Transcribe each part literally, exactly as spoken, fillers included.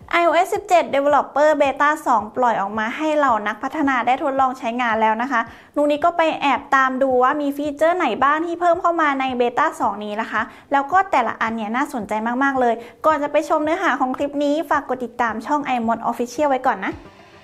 ไอ โอ เอส สิบเจ็ด Developer Beta สอง ปล่อยออกมาให้เหล่านักพัฒนาได้ทดลองใช้งานแล้วนะคะนุกนี้ก็ไปแอบตามดูว่ามีฟีเจอร์ไหนบ้างที่เพิ่มเข้ามาใน Beta สอง นี้นะคะแล้วก็แต่ละอันเนี่ยน่าสนใจมากๆเลยก่อนจะไปชมเนื้อหาของคลิปนี้ฝากกดติดตามช่อง iMod Official ไว้ก่อนนะ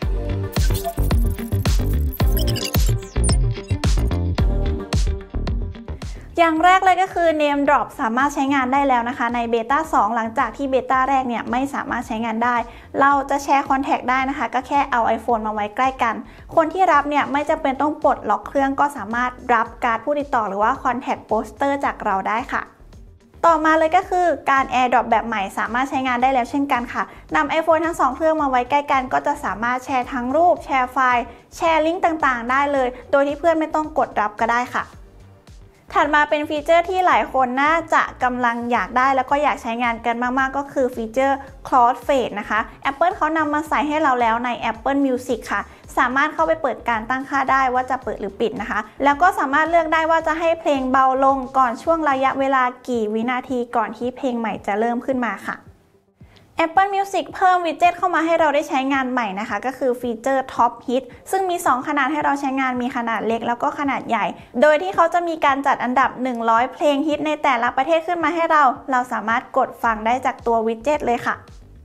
อย่างแรกเลยก็คือ Name Drop สามารถใช้งานได้แล้วนะคะใน Beta สอง หลังจากที่ Beta แรกเนี่ยไม่สามารถใช้งานได้เราจะแชร์ Contact ได้นะคะก็แค่เอา iPhone มาไว้ใกล้กันคนที่รับเนี่ยไม่จำเป็นต้องปลดล็อกเครื่องก็สามารถรับการ์ดผู้ติดต่อหรือว่า Contact Poster จากเราได้ค่ะต่อมาเลยก็คือการ AirDrop แบบใหม่สามารถใช้งานได้แล้วเช่นกันค่ะนำ iPhone ทั้งสองเครื่องมาไว้ใกล้กันก็จะสามารถแชร์ทั้งรูปแชร์ไฟล์แชร์ลิงก์ต่างๆได้เลยโดยที่เพื่อนไม่ต้องกดรับก็ได้ค่ะถัดมาเป็นฟีเจอร์ที่หลายคนน่าจะกำลังอยากได้แล้วก็อยากใช้งานกันมากๆก็คือฟีเจอร์ Crossfade นะคะ Apple เขานำมาใส่ให้เราแล้วใน Apple Music ค่ะสามารถเข้าไปเปิดการตั้งค่าได้ว่าจะเปิดหรือปิดนะคะแล้วก็สามารถเลือกได้ว่าจะให้เพลงเบาลงก่อนช่วงระยะเวลากี่วินาทีก่อนที่เพลงใหม่จะเริ่มขึ้นมาค่ะApple Music เพิ่มวิดเจ็ตเข้ามาให้เราได้ใช้งานใหม่นะคะก็คือฟีเจอร์ Top Hit ซึ่งมีสองขนาดให้เราใช้งานมีขนาดเล็กแล้วก็ขนาดใหญ่โดยที่เขาจะมีการจัดอันดับหนึ่งร้อยเพลงฮิตในแต่ละประเทศขึ้นมาให้เราเราสามารถกดฟังได้จากตัววิดเจ็ตเลยค่ะ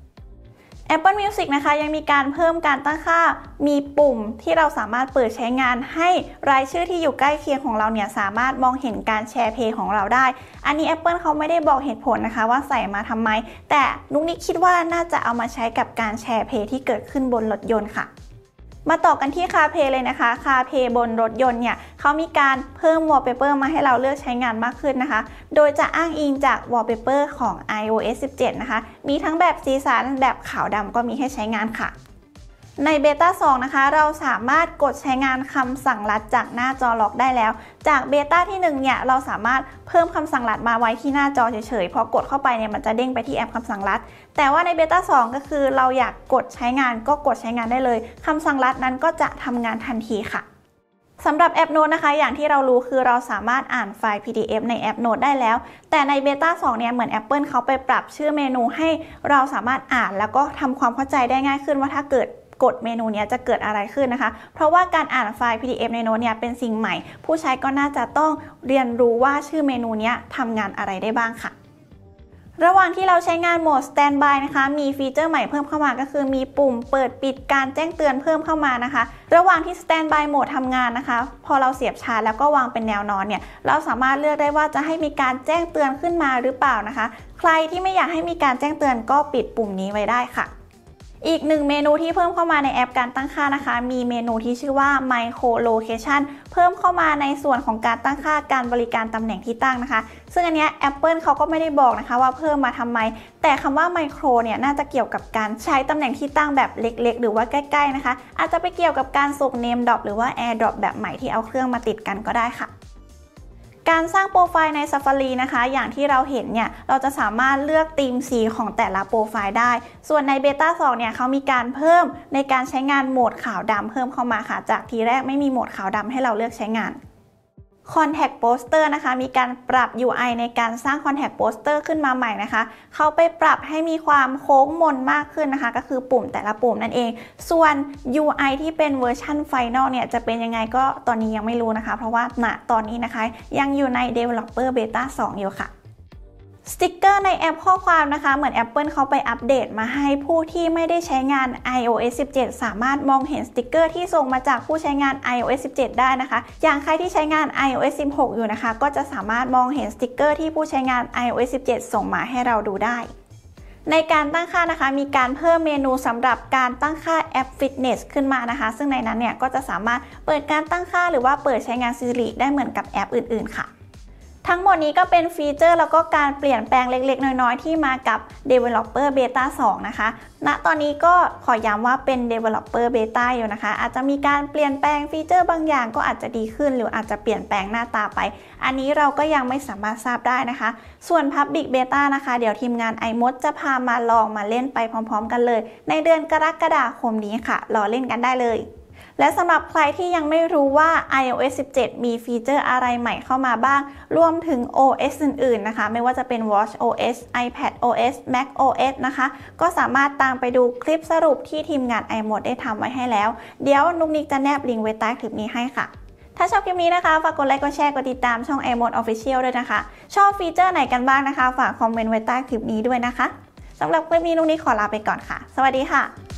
Apple Music นะคะยังมีการเพิ่มการตั้งค่ามีปุ่มที่เราสามารถเปิดใช้งานให้รายชื่อที่อยู่ใกล้เคียงของเราเนี่ยสามารถมองเห็นการแชร์เพลงของเราได้อันนี้ Apple เขาไม่ได้บอกเหตุผลนะคะว่าใส่มาทำไมแต่นุกนิกคิดว่าน่าจะเอามาใช้กับการแชร์เพลงที่เกิดขึ้นบนรถยนต์ค่ะมาต่อกันที่ CarPlay เลยนะคะ CarPlay บนรถยนต์เนี่ยเขามีการเพิ่ม Wallpaper มาให้เราเลือกใช้งานมากขึ้นนะคะโดยจะอ้างอิงจาก Wallpaper ของ ไอ โอ เอส สิบเจ็ด นะคะมีทั้งแบบสีสันแบบขาวดำก็มีให้ใช้งานค่ะใน Beta สอง นะคะเราสามารถกดใช้งานคำสั่งลัดจากหน้าจอล็อกได้แล้วจาก Beta ที่หนึ่งเนี่ยเราสามารถเพิ่มคำสั่งลัดมาไว้ที่หน้าจอเฉยๆพอกดเข้าไปเนี่ยมันจะเด้งไปที่แอปคำสั่งลัดแต่ว่าใน Beta สอง ก็คือเราอยากกดใช้งานก็กดใช้งานได้เลยคำสั่งลัดนั้นก็จะทำงานทันทีค่ะสำหรับแอปโน้ตนะคะอย่างที่เรารู้คือเราสามารถอ่านไฟล์ พี ดี เอฟ ในแอปโน้ตได้แล้วแต่ใน Beta สอง เนี่ยเหมือน Apple เขาไปปรับชื่อเมนูให้เราสามารถอ่านแล้วก็ทำความเข้าใจได้ง่ายขึ้นว่าถ้าเกิดกดเมนูนี้จะเกิดอะไรขึ้นนะคะเพราะว่าการอ่านไฟล์ พี ดี เอฟ ในโน้ตเนี่ยเป็นสิ่งใหม่ผู้ใช้ก็น่าจะต้องเรียนรู้ว่าชื่อเมนูนี้ทำงานอะไรได้บ้างค่ะระหว่างที่เราใช้งานโหมด Standby นะคะมีฟีเจอร์ใหม่เพิ่มเข้ามาก็คือมีปุ่มเปิดปิดการแจ้งเตือนเพิ่มเข้ามานะคะระหว่างที่ Standby โหมดทำงานนะคะพอเราเสียบชาร์จแล้วก็วางเป็นแนวนอนเนี่ยเราสามารถเลือกได้ว่าจะให้มีการแจ้งเตือนขึ้นมาหรือเปล่านะคะใครที่ไม่อยากให้มีการแจ้งเตือนก็ปิดปุ่มนี้ไว้ได้ค่ะอีกหนึ่งเมนูที่เพิ่มเข้ามาในแอปการตั้งค่านะคะมีเมนูที่ชื่อว่า Micro Location เพิ่มเข้ามาในส่วนของการตั้งค่าการบริการตำแหน่งที่ตั้งนะคะซึ่งอันนี้ Apple เขาก็ไม่ได้บอกนะคะว่าเพิ่มมาทำไมแต่คำว่า Micro เนี่ยน่าจะเกี่ยวกับการใช้ตำแหน่งที่ตั้งแบบเล็กๆหรือว่าใกล้ๆนะคะอาจจะไปเกี่ยวกับการส่ง Name Drop หรือว่า AirDrop แบบใหม่ที่เอาเครื่องมาติดกันก็ได้ค่ะการสร้างโปรไฟล์ใน Safari นะคะอย่างที่เราเห็นเนี่ยเราจะสามารถเลือกธีมสีของแต่ละโปรไฟล์ได้ส่วนใน Beta สอง เนี่ยเขามีการเพิ่มในการใช้งานโหมดขาวดำเพิ่มเข้ามาค่ะจากทีแรกไม่มีโหมดขาวดำให้เราเลือกใช้งานContact Poster นะคะมีการปรับ ยู ไอ ในการสร้าง Contact Poster ขึ้นมาใหม่นะคะเขาไปปรับให้มีความโค้งมนมากขึ้นนะคะก็คือปุ่มแต่ละปุ่มนั่นเองส่วน ยู ไอ ที่เป็นเวอร์ชัน Final เนี่ยจะเป็นยังไงก็ตอนนี้ยังไม่รู้นะคะเพราะว่าณตอนนี้นะคะยังอยู่ใน Developer Beta สอง อยู่ค่ะสติ๊กเกอร์ในแอปข้อความนะคะเหมือน Apple เขาไปอัปเดตมาให้ผู้ที่ไม่ได้ใช้งาน ไอ โอ เอส สิบเจ็ด สามารถมองเห็นสติ๊กเกอร์ที่ส่งมาจากผู้ใช้งาน ไอ โอ เอส สิบเจ็ด ได้นะคะอย่างใครที่ใช้งาน ไอ โอ เอส สิบหก อยู่นะคะก็จะสามารถมองเห็นสติ๊กเกอร์ที่ผู้ใช้งาน ไอ โอ เอส สิบเจ็ด ส่งมาให้เราดูได้ในการตั้งค่านะคะมีการเพิ่มเมนูสำหรับการตั้งค่าแอป Fitness ขึ้นมานะคะซึ่งในนั้นเนี่ยก็จะสามารถเปิดการตั้งค่าหรือว่าเปิดใช้งาน Siri ได้เหมือนกับแอปอื่นๆค่ะทั้งหมดนี้ก็เป็นฟีเจอร์แล้วก็การเปลี่ยนแปลงเล็กๆน้อยๆที่มากับ Developer Beta สอง นะคะณตอนนี้ก็ขอย้ำว่าเป็น Developer Beta อยู่นะคะอาจจะมีการเปลี่ยนแปลงฟีเจอร์บางอย่างก็อาจจะดีขึ้นหรืออาจจะเปลี่ยนแปลงหน้าตาไปอันนี้เราก็ยังไม่สามารถทราบได้นะคะส่วน Public Beta นะคะเดี๋ยวทีมงาน iMod จะพามาลองมาเล่นไปพร้อมๆกันเลยในเดือนกรกฎาคมนี้ค่ะรอเล่นกันได้เลยและสำหรับใครที่ยังไม่รู้ว่า ไอ โอ เอส สิบเจ็ด มีฟีเจอร์อะไรใหม่เข้ามาบ้าง รวมถึง โอ เอส อื่นๆนะคะไม่ว่าจะเป็น watchOS iPadOS macOS นะคะก็สามารถตามไปดูคลิปสรุปที่ทีมงาน iMode ได้ทำไว้ให้แล้วเดี๋ยวนุกนิกจะแนบลิงก์ไว้ใต้คลิปนี้ให้ค่ะถ้าชอบคลิปนี้นะคะฝากกดไลค์กดแชร์กดติดตามช่อง iMode Official ด้วยนะคะชอบฟีเจอร์ไหนกันบ้างนะคะฝากคอมเมนต์ไว้ใต้คลิปนี้ด้วยนะคะสำหรับคลิปนี้นุกนิกขอลาไปก่อนค่ะสวัสดีค่ะ